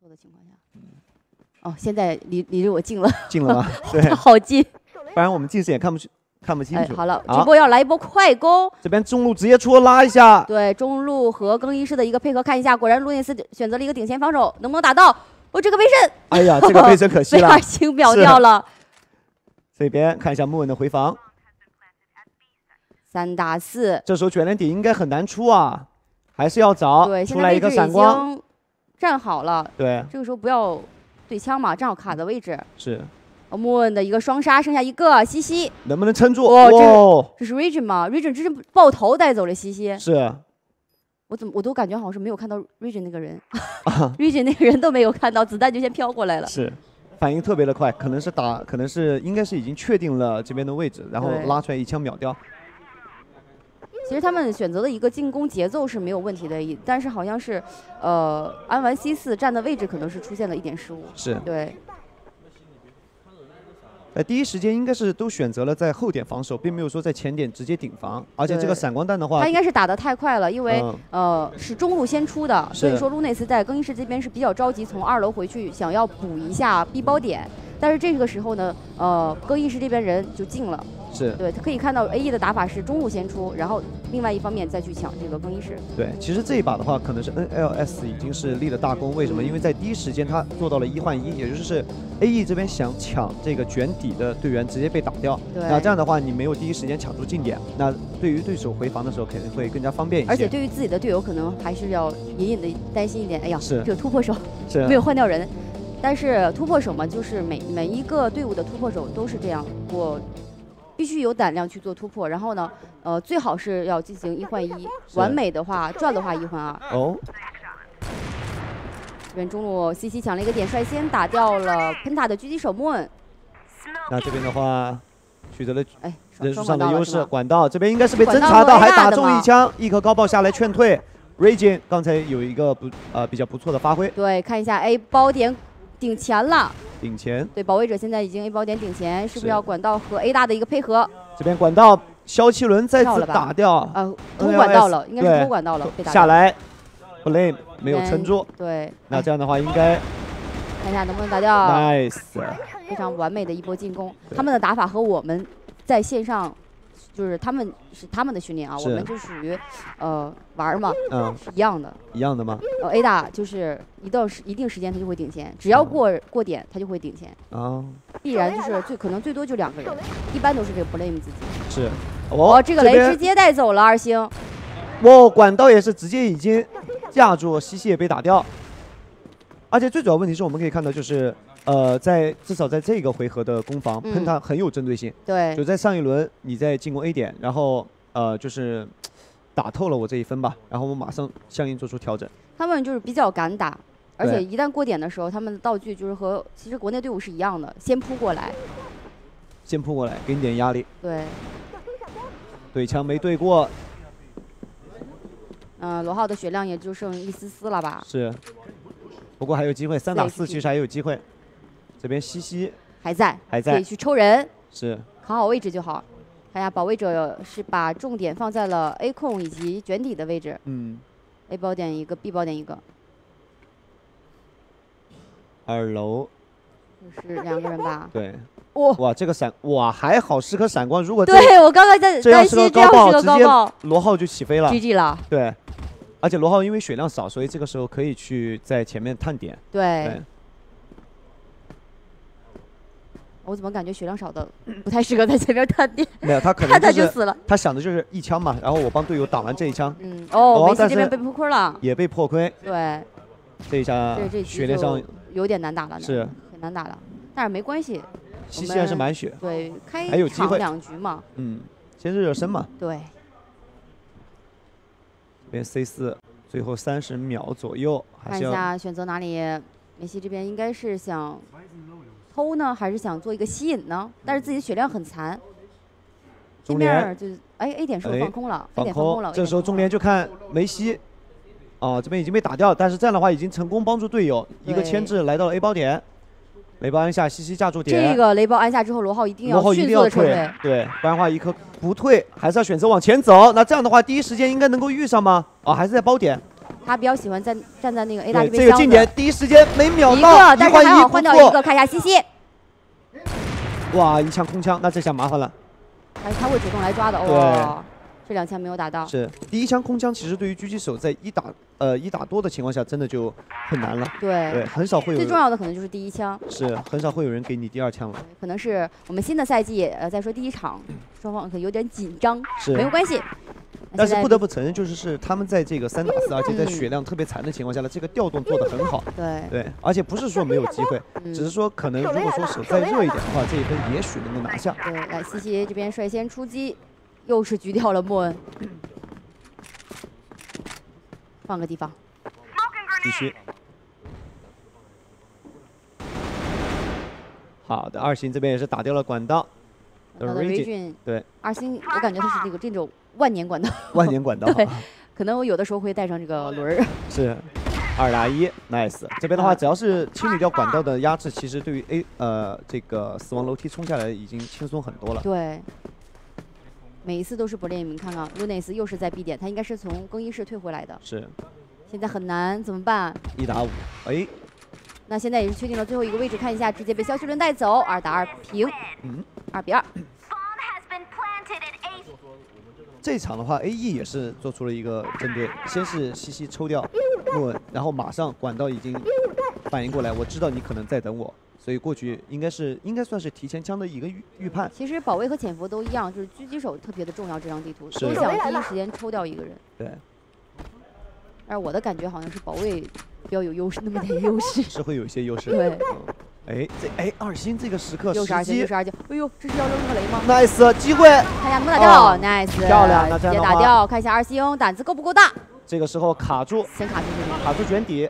错的情况下。哦，现在离我近了。 近了吗？对， 好近。 不然我们近视眼看不清楚。 好了，直播要来一波快攻。 这边中路直接出拉一下。 对，中路和更衣室的一个配合，看一下，果然路易斯选择了一个顶前防守，能不能打到？这个背身。 哎呀，这个背身可惜了， 被2星秒掉了。 这边看一下木稳的回防。 3打4。 这时候卷帘底应该很难出啊，还是要找。 对， 出来一个闪光。 站好了。 对。 这个时候不要对枪嘛，正好卡的位置。 是。 木稳的一个双杀，剩下一个西西， 能不能撑住？ 这是 Region 吗 ？Region 直接爆头带走了西西。 是。 我都感觉好像是没有看到 Region 那个人，Region 那个人都没有看到，子弹就先飘过来了。 是。反应特别的快，可能是应该是已经确定了这边的位置，然后拉出来一枪秒掉。 其实他们选择的一个进攻节奏是没有问题的，但是好像是，安完 C4 站的位置可能是出现了一点失误。 是。 对。 第一时间应该是都选择了在后点防守，并没有说在前点直接顶防。而且这个闪光弹的话， 他应该是打得太快了，因为是中路先出的，所以说路内斯在更衣室这边是比较着急，从2楼回去想要补一下 B 包点。但是这个时候呢，更衣室这边人就进了。 是。 对，可以看到 AE 的打法是中路先出，然后另外一方面再去抢这个更衣室。 对，其实这一把的话，可能是 NLS 已经是立了大功。为什么？因为在第一时间他做到了1换1，也就是 AE 这边想抢这个卷底的队员直接被打掉。那这样的话，你没有第一时间抢住近点，那对于对手回防的时候肯定会更加方便一些。 而且对于自己的队友，可能还是要隐隐的担心一点。哎呀， 是这个突破手没有换掉人。但是突破手嘛，就是每一个队伍的突破手都是这样，我必须有胆量去做突破。然后呢，最好是要进行1换1，完美的话赚的话1换2。 哦。 这边中路 CC 抢了一个点，率先打掉了喷塔的狙击手Moon。 那这边的话，取得了人数上的优势。管道这边应该是被侦查到，还打中一枪，一颗高爆下来劝退。Region 刚才有一个比较不错的发挥。 对，看一下 A 包点。顶前了， 顶前。 对，保卫者现在已经 A 包点顶前，是不是要管道和 A 大的一个配合？ 这边管道消气轮再次打掉， 偷管道了，应该是偷管道了，被打下来 ，Blame 没有撑住。 对， 那这样的话应该看一下能不能打掉。 Nice， 非常完美的一波进攻。他们的打法和我们在线上。就是他们的训练啊，我们就属于玩嘛，是一样的。 一样的吗 ？A 大就是一定时间他就会顶前，只要过点他就会顶前。必然就是可能最多就2个人，一般都是这个 Blame 自己。 是。 这个雷直接带走了2星。 管道也是直接已经架住，西西也被打掉。而且最主要问题是我们可以看到就是。至少在这个回合的攻防，喷塔很有针对性。 对， 就在上一轮你在进攻 A 点，然后就是打透了我这一分吧，然后我马上相应做出调整。 他们就是比较敢打，而且一旦过点的时候，他们的道具就是和其实国内队伍是一样的，先扑过来， 给你点压力。 对， 对枪没对过。 罗浩的血量也就剩一丝丝了吧？ 是，不过还有机会，3打4其实还有机会。这边西西还在，可以去抽人， 是扛好位置就好。看一下保卫者是把重点放在了 A 控以及卷底的位置。A 包点一个 ，B 包点一个。 2楼就是2个人吧？ 对。哇，这个还好是颗闪光，如果对我刚刚在担心这样是个高爆， 罗浩就起飞了 ，GG 了。 对，而且罗浩因为血量少，所以这个时候可以去在前面探点。 对。我怎么感觉血量少的不太适合在前面探点？ 没有，他可能他就死了。 他想的就是1枪嘛，然后我帮队友挡完这一枪。 梅西这边被破亏了。 也被破亏。 对。 这一下血量上有点难打了。 是。 很难打了，但是没关系。 西西还是满血。 对， 还有机会。 2局嘛。 先热身嘛。 对。 这边 C4，最后30秒左右。 看一下选择哪里？梅西这边应该是想。偷呢，还是想做一个吸引呢？但是自己的血量很残。 中连就A 点是放空了，A 点放空了。这时候中连就看梅西，这边已经被打掉，但是这样的话已经成功帮助队友一个牵制来到了 A 包点，雷包按下，西西架住点。 这个雷包按下之后，罗浩一定要迅速的撤退， 对，不然的话一颗不退，还是要选择往前走。那这样的话，第一时间应该能够遇上吗？还是在包点。 他比较喜欢站在那个 A 大对这边。 这个近点第一时间没秒一到， 个，但是还好换掉一个，看一下西西。 哇，一枪空枪，那这下麻烦了。 他会主动来抓的哦。这2枪没有打到。 是第一枪空枪，其实对于狙击手在一打多的情况下，真的就很难了。对，很少会有。 最重要的可能就是第1枪。 是很少会有人给你第2枪了。 可能是我们新的赛季，再说第1场，双方可能有点紧张， 是没有关系。 但是不得不承认，就是他们在这个3打4，而且在血量特别残的情况下呢，这个调动做得很好。 对， 而且不是说没有机会，只是说可能如果说手再热一点的话，这一分也许能够拿下。 对，来西西这边率先出击，又是狙掉了莫恩。换个地方。 继续。好的，2星这边也是打掉了管道。 Region 对 ，2星我感觉他是这种万年管道。 万年管道。 对，可能我有的时候会带上这个轮儿。 是，2打1 ，nice。这边的话，只要是清理掉管道的压制，其实对于这个死亡楼梯冲下来已经轻松很多了。 对。每一次都是不练，你们看看 ，Lunas 又是在 B 点，他应该是从更衣室退回来的。 是。 现在很难，怎么办 ？1打5，哎。 那现在也是确定了最后一个位置，看一下，直接被消息轮带走，2打2平，2比2。 这场的话 ，AE 也是做出了一个针对，先是西西抽掉莫恩，然后马上管道已经反应过来，我知道你可能在等我。所以过去应该算是提前枪的一个预判。 其实保卫和潜伏都一样，就是狙击手特别的重要，这张地图都想第一时间抽掉一个人。 对。 但是我的感觉好像是保卫比较有优势，那么点优势。 是会有一些优势。 对。 2星这个时刻又是2星，哎呦，这是要扔个雷吗 ？Nice 机会。 看一下能不能打掉 ，Nice。 漂亮，那直接打掉。看一下2星胆子够不够大。 这个时候卡住。 先卡住这边。 卡住卷底。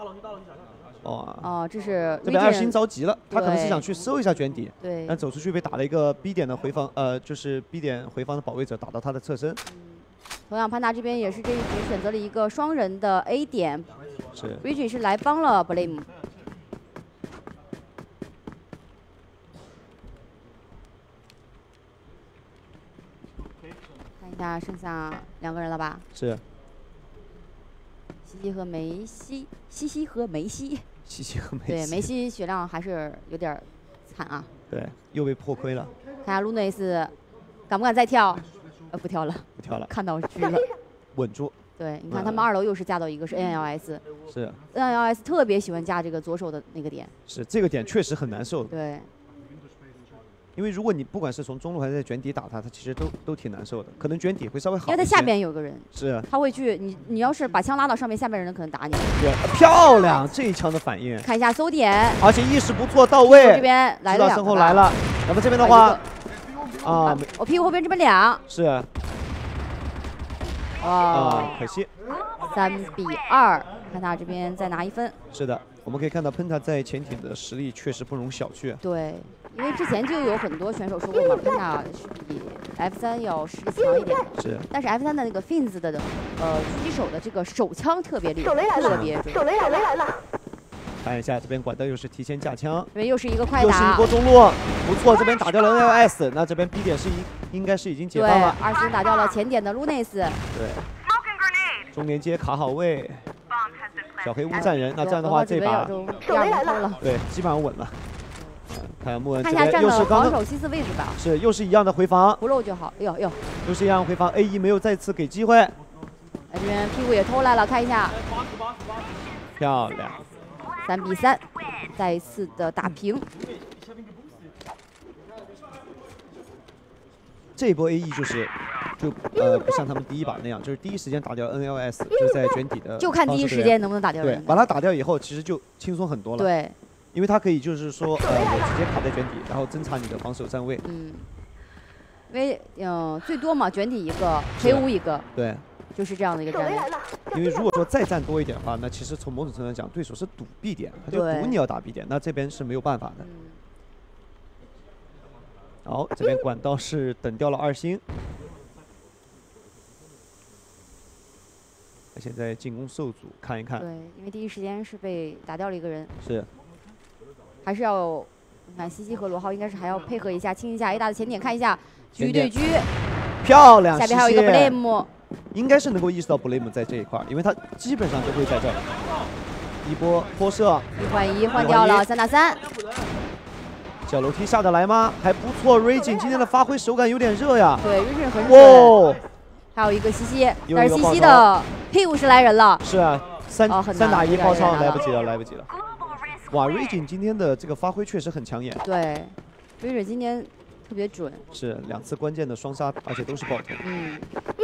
这是这边2星着急了，他可能是想去收一下卷底， 对， 但走出去被打了一个 B 点的回防，就是 B 点回防的保卫者打到他的侧身。 同样，潘达这边也是这一局选择了一个双人的 A 点， 是 Reggie 是来帮了 Blame。看一下剩下2个人了吧？ 是。 西西和梅西，西西和梅西。 西西和梅西。 对，梅西血量还是有点惨啊。 对，又被破亏了。 看下 Lunas 敢不敢再跳？不跳了。 不跳了。 看到狙了。 稳住。 对，你看他们2楼又是架到一个是 NLS。 是。 NLS 特别喜欢架这个左手的那个点。 是，这个点确实很难受。 对。 因为如果你不管是从中路还是在卷底打他，他其实都挺难受的。可能卷底会稍微好一些。 因为他下边有个人。 是。 他会去，你要是把枪拉到上面，下面人可能打你。 对，漂亮，这一枪的反应。 看一下搜点。 而且意识不错，到位。 这边来了2个。 身后来了。那么这边的话， 我屁股后边这边2。 是。可惜。 3比2，潘塔这边再拿1分。 是的，我们可以看到潘塔在潜艇的实力确实不容小觑。 对。因为之前就有很多选手说过嘛，潘塔是比 F3要实力强一点的。 是。 但是 F3的那个 Fins 的狙击手的这个手枪特别厉害，特别准。 手雷来了。 看一下这边管道又是提前架枪。 这边又是一个快打。 又是一波中路，不错，这边打掉了 NLS， 那这边 B 点是应该是已经解放了。 对，2星打掉了前点的 Lunas。 对。中连接卡好位。小黑屋站人，那这样的话这把第2来了。 对，基本上稳了。看莫恩看一下站的防守西4位置吧。 是，又是一样的回防， 不漏就好。哟， 又是一样回防 ，AE 没有再次给机会。 这边屁股也偷来了，看一下。 漂亮。 3比3，再一次的打平。 这一波 AE 就不像他们第1把那样，就是第一时间打掉 NLS， 就在卷底的。 就看第一时间能不能打掉人。 对，把他打掉以后，其实就轻松很多了。 对。 因为他可以就是说，我直接卡在卷底，然后侦查你的防守站位。 因为最多嘛，卷底一个，黑屋一个。 对。 就是这样的一个战略。 因为如果说再站多一点的话，那其实从某种程度上讲，对手是赌 B 点，他就赌你要打 B 点，那这边是没有办法的。好，这边管道是等掉了2星。现在进攻受阻，看一看。 对，因为第一时间是被打掉了一个人。 是。 还是要，你看西西和罗浩应该是还要配合一下，清一下 A 大的前点，看一下狙对狙。 漂亮。 下边还有一个 Blame。 应该是能够意识到 Blame 在这一块，因为他基本上都会在这儿。一波抛射 ，1换1换掉了，3打3。 小楼梯下得来吗？还不错 ，Raging 今天的发挥手感有点热呀。 对 ，Raging 很准。还有一个西西，但是西西的P50来人了。 是啊，3打1爆超来不及了，来不及了。哇 ，Raging 今天的这个发挥确实很抢眼。 对 ，Raging 今天特别准。 是2次关键的双杀，而且都是爆头。 嗯。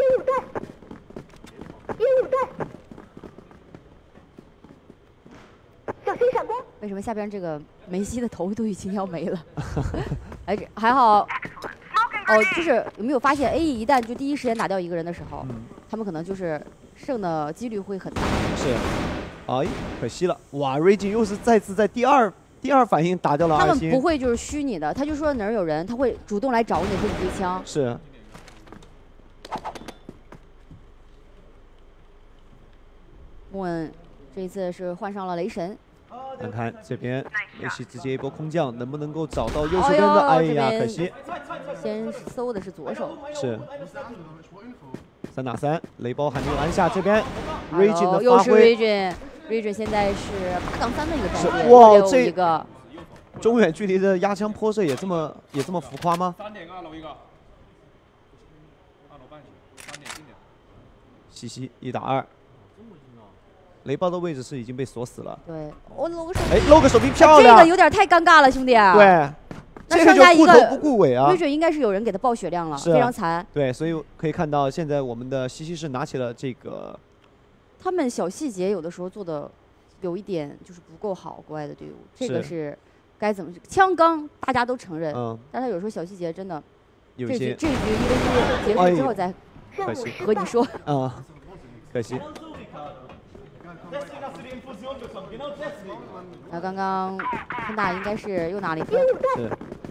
小心闪光！ 为什么下边这个梅西的头都已经要没了？哎，还好。哦，就是有没有发现 ，A E 一旦就第一时间打掉一个人的时候，他们可能就是胜的几率会很大。 是，哎，可惜了。哇 ，Raging 又是再次在第二反应打掉了2星。 他们不会就是虚拟的，他就说哪儿有人，他会主动来找你，给你对枪。 是。 莫恩这一次是换上了雷神。 看看这边梅西直接一波空降，能不能够找到右手边的？哎呀，可惜。 先搜的是左手。 是。3打3，雷包还没有按下。这边 Raging 的发挥。 又是 Raging 现在是8杠3的一个战绩。 哇，这一个中远距离的压枪抛射也这么浮夸吗 ？3.2楼一个。2楼半血，3点近点。 西西1打2。雷包的位置是已经被锁死了。 对，我搂个手。 哎，露个手臂漂亮。 这个有点太尴尬了，兄弟。 对。 那剩下一个顾头不顾尾啊。 Raging应该是有人给他爆血量了，非常残。 对，所以可以看到现在我们的西西是拿起了这个。 他们小细节有的时候做的有一点就是不够好，国外的队伍这个是该怎么枪刚大家都承认，但他有时候小细节真的。 有一些。 这局1v1结束之后再可惜和你说。 可惜。 刚刚潘大应该是又拿了1分。 是。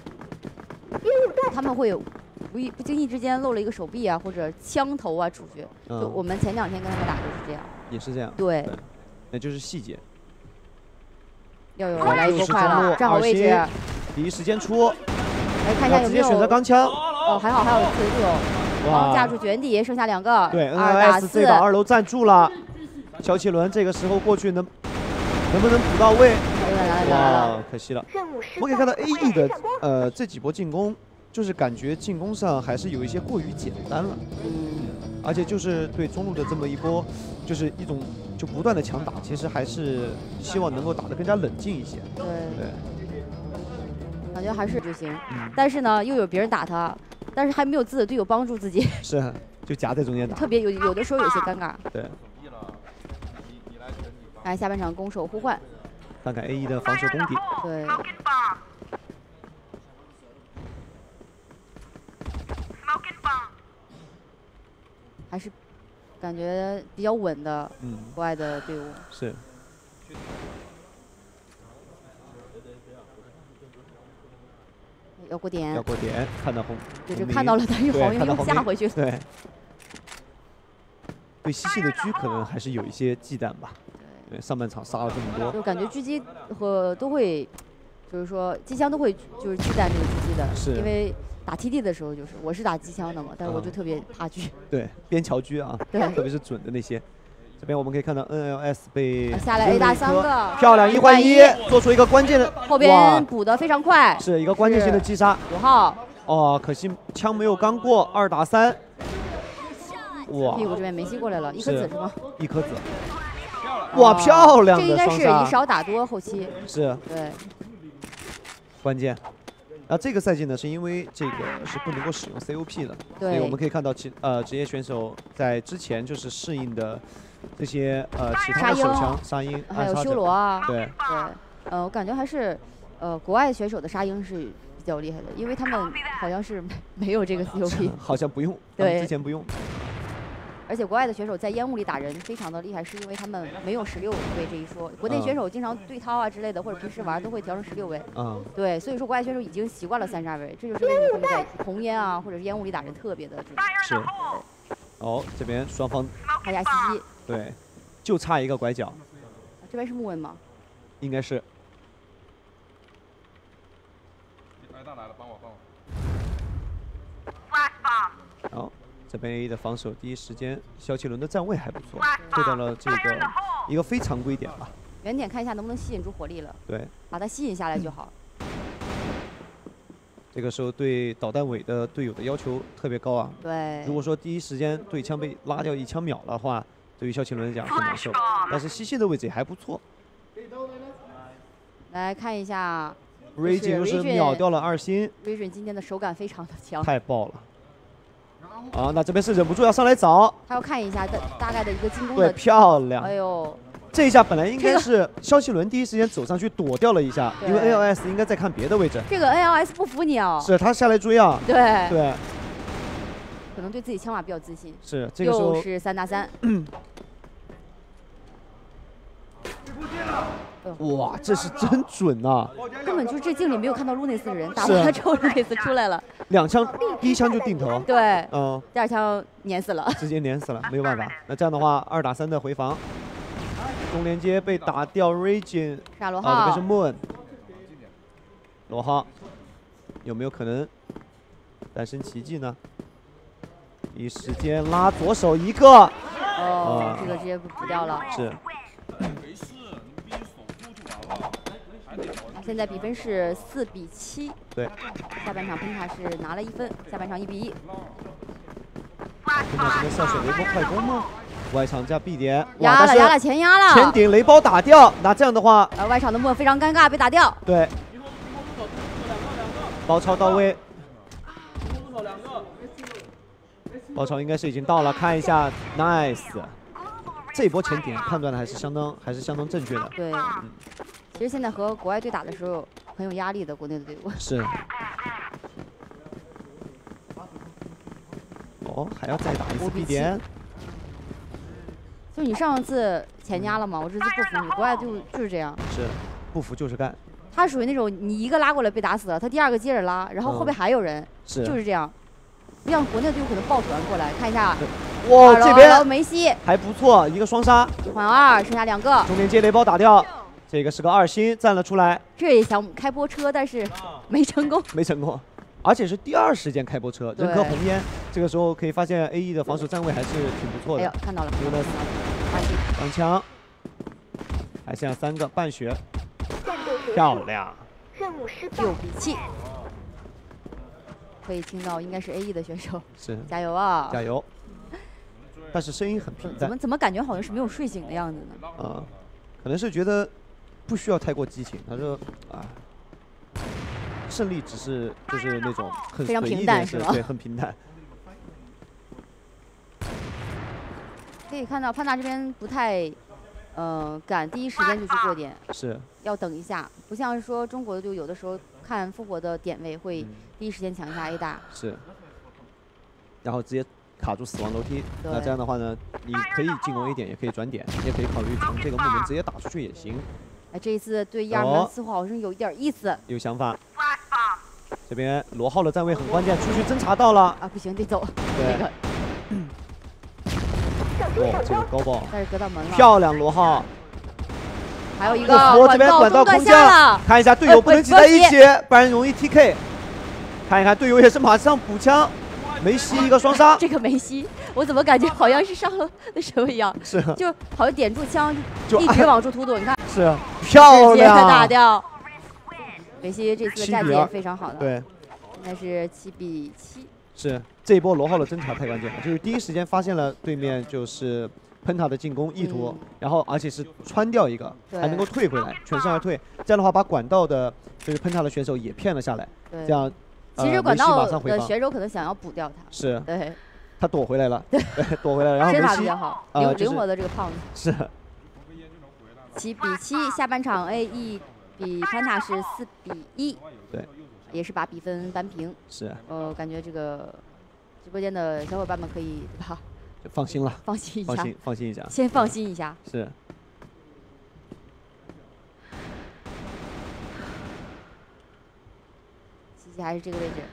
他们会有不经意之间露了一个手臂啊，或者枪头啊出去。就我们前2天跟他们打就是这样。 也是这样。 对。 那就是细节。 要有来一波快了，站好位置。 第一时间出。 来看一下有没有。 直接选择钢枪。 哦，还好还有队友。哇。架住卷底，剩下2个。 对 ，2打4。 这把2楼站住了。乔奇伦这个时候过去能不能补到位？哇，可惜了。我可以看到 AE 的这几波进攻，就是感觉进攻上还是有一些过于简单了。而且就是对中路的这么一波，就是一种就不断的强打，其实还是希望能够打得更加冷静一些。 对。感觉还是就行。但是呢，又有别人打他，但是还没有自己的队友帮助自己。 是，就夹在中间打。 特别有的时候有些尴尬。 对。 来下半场攻守互换， 看看 AE 的防守功底。 对。还是感觉比较稳的，国外的队伍。 是。 要过点。 要过点，看到红。 就是看到了，但是黄云又下回去了。 对。对西西的狙可能还是有一些忌惮吧。对，上半场杀了这么多， 就感觉狙击和都会，就是说机枪都会就是忌惮这个狙击的， 是因为打 TD 的时候就是我是打机枪的嘛，但是我就特别怕狙。 对，边桥狙啊， 对， 特别是准的那些。这边我们可以看到 NLS 被下来 A 打3个， 漂亮1换1，做出一个关键的， 后边补的非常快， 是一个关键性的击杀。 5号， 哦，可惜枪没有刚过，2打3。哇！ 屁股这边梅西过来了，1颗子是吗 ？1颗子。哇，漂亮的这应该是双杀以少打多，后期是。 对。 关键。然后这个赛季呢，是因为这个是不能够使用 COP 的，所以我们可以看到职业选手在之前就是适应的这些其他的手枪杀鹰， 还有修罗啊。 对。 对。我感觉还是国外选手的杀鹰是比较厉害的，因为他们好像是没有这个 COP。 好像不用。 对。 之前不用。 而且国外的选手在烟雾里打人非常的厉害，是因为他们没有16位这一说。国内选手经常对掏啊之类的，或者平时玩都会调成16位。对，所以说国外选手已经习惯了32位，这就是为什么他们在红烟啊或者是烟雾里打人特别的准。 是。哦，这边双方。 看一下西西。 对，就差一个拐角。 这边是木纹吗？ 应该是。 挨大来了，帮我。 好。 这边 A 的防守第一时间，肖奇伦的站位还不错，做到了这个一个非常规点吧。 远点看一下能不能吸引住火力了。 对， 把它吸引下来就好。 这个时候对导弹尾的队友的要求特别高啊。 对。 如果说第一时间对枪被拉掉1枪秒的话，对于肖奇伦来讲很难受。但是西西的位置也还不错。 来看一下。 Raging 又是秒掉了2星。 Raging 今天的手感非常的强。 太爆了。啊，那这边是忍不住要上来找。 他要看一下大概的一个进攻的。对，漂亮。 哎呦。 这一下本来应该是肖奇伦第一时间走上去躲掉了一下，因为 ALS 应该在看别的位置。 这个 ALS 不服你哦。 是他下来追啊。 对。 对。 可能对自己枪法比较自信。 是这个时候。 又是3打3。 哇，这是真准呐！ 根本就是这镜里没有看到路内斯的人，打完了之后路内斯出来了。 2枪，第1枪就定头。 对。第2枪碾死了。 直接碾死了，没有办法。那这样的话，2打3的回防。中连接被打掉 ，Raging 是罗浩， 这边是 Moon， 罗浩有没有可能诞生奇迹呢？第一时间拉左手一个， 哦，这个直接补掉了。 是。 现在比分是4比7。 对。 下半场喷塔是拿了1分，下半场1比1。 喷塔这边下水雷波快攻吗？外场加 B 点， 压了，前压了， 前顶雷包打掉。那这样的话， 外场的莫非常尴尬，被打掉。 对，包抄到位，包抄应该是已经到了，看一下 ，nice， 这一波前顶判断的还是相当正确的。 对，其实现在和国外队打的时候很有压力的，国内的队伍。 是。哦，还要再打一次 B 点。 就你上次前压了嘛，我这次不服你，国外就是这样。 是，不服就是干。 他属于那种你一个拉过来被打死了，他第2个接着拉，然后后边还有人，就是这样。不像国内队有可能抱团过来，看一下。 哇，这边梅西还不错，一个双杀。 1换2，剩下2个。 中间接雷包打掉，这个是个2星站了出来。 这也想开波车，但是没成功。 没成功。而且是第2时间开波车，人科红烟，这个时候可以发现 AE 的防守站位还是挺不错的。 哎呦，看到了， 上枪，还剩下3个半血，漂亮。 6比7，可以听到应该是 AE 的选手， 是， 加油啊！ 加油。但是声音很平淡。 怎么感觉好像是没有睡醒的样子呢？ 可能是觉得不需要太过激情。他说啊。胜利只是就是那种很非常平淡，是吧？ 对，很平淡。 可以看到潘达这边不太，敢第一时间就去过点， 是要等一下，不像是说中国的队有的时候看复活的点位会第一时间抢一下 A 大， 是，然后直接卡住死亡楼梯。那这样的话呢，你可以进攻 A 点，也可以转点，也可以考虑从这个木门直接打出去也行。 哎，这一次对1-2门似乎好像有一点意思， 有想法。这边罗浩的站位很关键，出去侦查到了啊，不行，得走。 对。哇，这个高爆， 但是隔到门了。 漂亮，罗浩。 还有一个这边管道空降，看一下队友不能挤在一起，不然容易 TK。看一看队友也是马上补枪，梅西一个双杀。 这个梅西，我怎么感觉好像是上了那什么一样？ 是， 就好像点住枪就一直往出突突，你看。 是，漂亮。 直接打掉。梅西这次的战绩也非常好的。 对。 应该是7比7。 是，这一波罗浩的侦查太关键了，就是第一时间发现了对面就是喷塔的进攻意图，然后而且是穿掉一个，还能够退回来，全身而退。这样的话，把管道的就是喷塔的选手也骗了下来。 对。 这样。 其实管道的选手可能想要补掉他。 是。 对。 他躲回来了。对。躲回来了，然后梅西。 身法比较好，灵活的这个胖子。 是。 7比7，下半场 AE 比潘塔是4比1。 对。 也是把比分扳平。 是。 感觉这个直播间的小伙伴们可以对吧？ 放心了。 放心一下。 放心一下。 先放心一下。 是。 西西还是这个位置。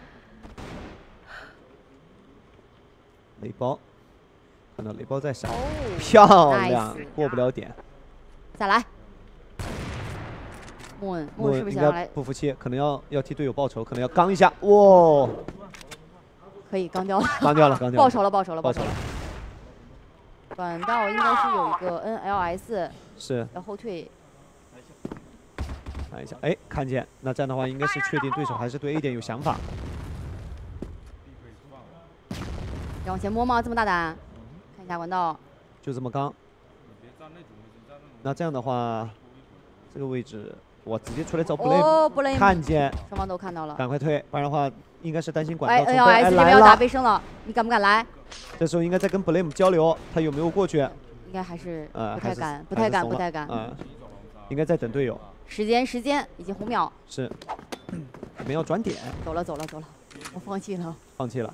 雷包，看到雷包在闪，漂亮，过不了点。 再来。莫是不是想要来？ 不服气，可能要替队友报仇，可能要刚一下。哇！ 可以刚掉了， 刚掉了，刚掉了。 报仇了，报仇了，报仇了。管道应该是有一个 NLS， 是要后退。 看一下，哎，看见。那这样的话，应该是确定对手还是对 A 点有想法。 要往前摸吗？这么大胆？看一下管道。 就这么刚。那这样的话，这个位置我直接出来找 Blame。 哦 ，Blame 看见。 双方都看到了。 赶快退，不然的话应该是担心管道。 哎 ，NLS 这边要打背生了，你敢不敢来？ 这时候应该在跟 Blame 交流，他有没有过去？ 应该还是不太敢，不太敢。 应该在等队友。 时间已经5秒。 是。我们要转点。 走了，我放弃了。 放弃了。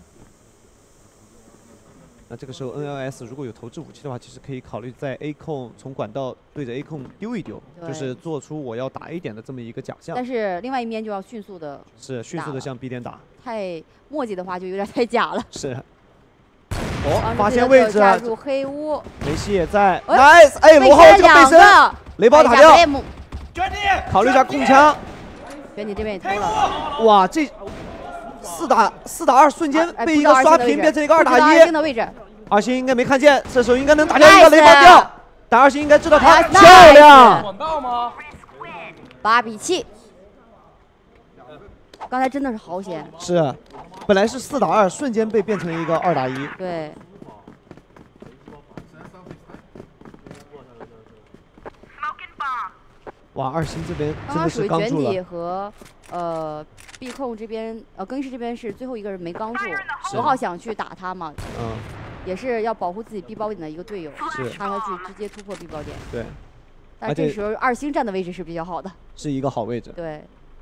那这个时候 NLS 如果有投掷武器的话，其实可以考虑在 A 控从管道对着 A 控丢一丢，就是做出我要打 A 点的这么一个假象。 但是另外一面就要迅速的。 是迅速的向 B 点打。 太墨迹的话就有点太假了。 是。哦，发现位置。 加入黑屋。 梅西也在。Nice， 哎，罗浩这个背身，雷包打掉。考虑一下控枪。 卷你这边也偷了。 哇，这4打2，瞬间被一个刷屏变成一个2打1。 的位置。 2星应该没看见，这时候应该能打掉一个雷包掉。但2星应该知道他漂亮。 管道吗 ？8比7。刚才真的是好险。 是，本来是4打2，瞬间被变成一个2打1。 对。 哇，2星这边真的是刚住了。 刚刚属于卷底和B 控这边更衣室这边是最后一个人没刚住，罗浩想去打他嘛。也是要保护自己 B 包点的一个队友， 是让他去直接突破 B 包点。 对。 但这时候2星站的位置是比较好的。 是一个好位置。 对。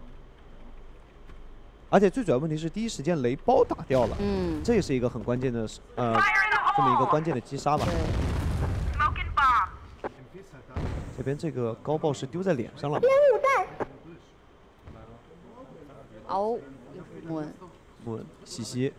而且最主要问题是第一时间雷包打掉了，这也是一个很关键的这么一个关键的击杀吧。这边这个高爆是丢在脸上了。 哦，又是莫恩，西西。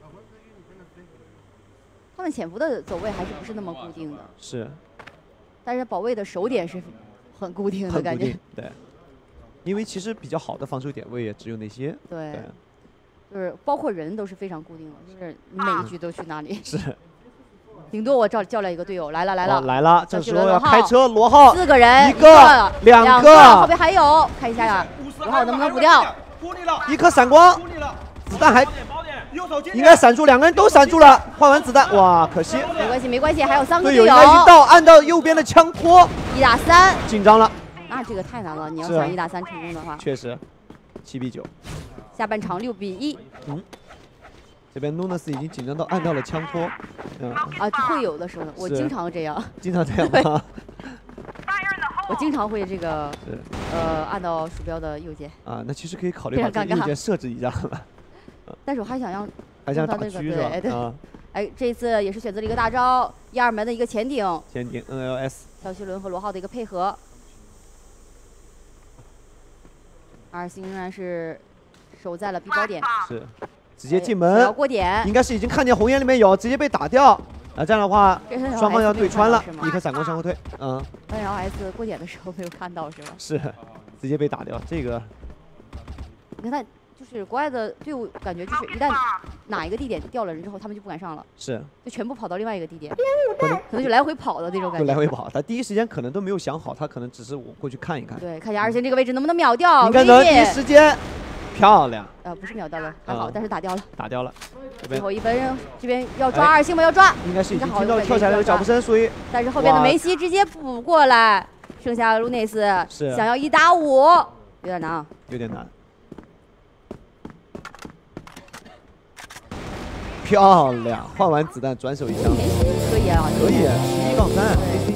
他们潜伏的走位还是不是那么固定的。 是。 但是保卫的手点是很固定的感觉。 对。因为其实比较好的防守点位也只有那些。 对。就是包括人都是非常固定的，就是你每一局都去哪里。 是。 顶多我叫了一个队友来了。 来了，这时候要开车，罗浩。 4个人 ，1个，2个， 后边还有，看一下呀，罗浩能不能补掉 ？1颗闪光，子弹还应该闪住，2个人都闪住了，换完子弹，哇，可惜。 没关系，还有3个队友应该一到按到右边的枪托。 1打3， 紧张了。 那这个太难了，你要想1打3成功的话。 确实，7比9。 下半场6比1。 这边 Nunes 已经紧张到按到了枪托。 会有的时候，我经常这样。 经常这样吗？ 我经常会这个按到鼠标的右键。 那其实可以考虑把这个右键设置一下了。 但是我还想让打狙是吧？ 对。这一次也是选择了一个大招，1-2门的一个前顶。 前顶 NLS。 肖旭伦和罗浩的一个配合。2星仍然是守在了 B 包点。 是。直接进门， 过点， 应该是已经看见红眼里面有，直接被打掉。这样的话，双方要对穿了，1颗闪光向后退。 NLS 过点的时候没有看到是吧？ 是，直接被打掉。这个， 你看，就是国外的队伍，感觉就是一旦哪一个地点掉了人之后，他们就不敢上了， 是， 就全部跑到另外一个地点，可能就来回跑的那种感觉。 就来回跑，他第一时间可能都没有想好，他可能只是我过去看一看。 对，看一下2星这个位置能不能秒掉。 应该能，第一时间。漂亮， 不是秒掉了，还好，但是打掉了。 打掉了， 最后1分，这边要抓2星们要抓， 应该是已经听到跳下来的脚步声，所以。 但是后边的梅西直接补过来，剩下卢内斯是想要1打5，有点难啊。 有点难。漂亮，换完子弹转手一枪。 可以啊， 可以，11杠3。